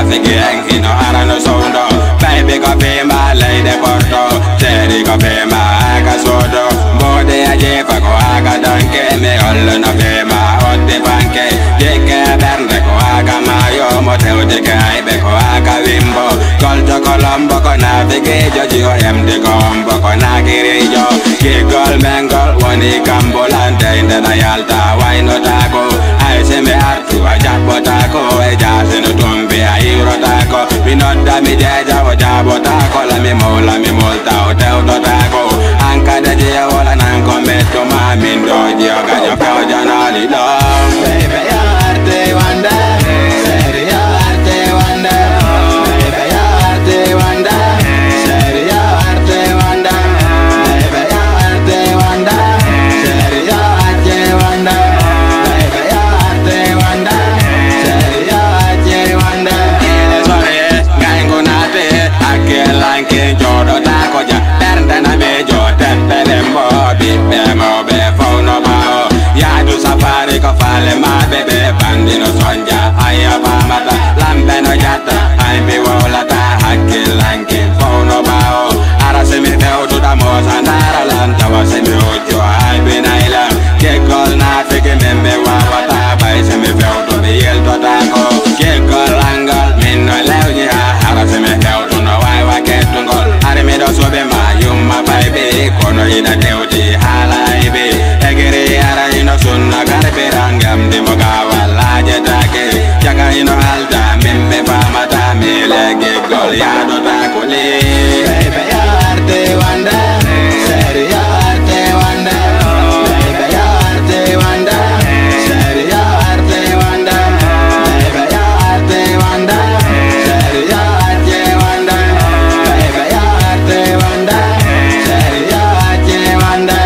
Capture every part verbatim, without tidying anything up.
trafficking in no arano soundo. Baby go be my lady porto, Jerry go be my aga sodo. Bode a jefa go aga danke, me all no be my hot de banke. Jeke bernde go aga mayo, motel de kaibe go aga wimbo. Colto colombo ko navigate, jojo emde combo ko nagirijo. Giggle mangle, wani cambolante in the Nayalta, why not taco? I say me artu, I jabo taco, I just in a tumbi, I hero taco. We not damage, I jabo taco, la mi mola, mi molta, hotel do taco. Anka de dia, wala nanko meto, mami, do, dio, gajo, peo, janali, do. Baby, your arte wonder, say your arte wonder. Baby, your arte wonder, say your arte wonder. Baby, your arte wonder, say your arte wonder. Baby, your arte wonder, say your arte wonder. Sorry, gango nate, aquel anche jodo taco ja, perde na mejo, tempelembo, bipemo, befono bao. Ya du safari ko fale ma bebe, bambino sonja, aya pamata, lambeno jata, ai mi wolata, aquel anche fono bao. Ara se mi feo tu da mosa, nara lanta, wa se mi ojo, ai benaila. Que gol na fike membe wapata, bai se mi feo tu bi el to taco. Que gol angal, minno leo ni ha, ara se mi feo tu no wai wa ke tungol. Ari mi do sobe ma yumma baby, kono ina teuti halaibe. Egere ara ino sunna garbe rangam di mogawa laje take. Jaga ino alta, membe pamata, milege gol ya do takuli. Baby your arte wonder, say your arte wonder. Baby your arte wonder, say your arte wonder. Baby your arte wonder, say your arte wonder. Baby your arte wonder, say your arte wonder.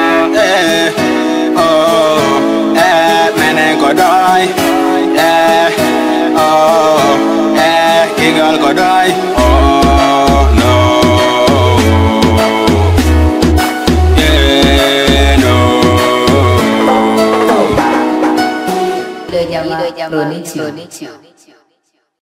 Eh, oh, eh, menen ko doy. Eh, oh, eh, kigal ko doy. Oh no. Yeah, no. Video Production.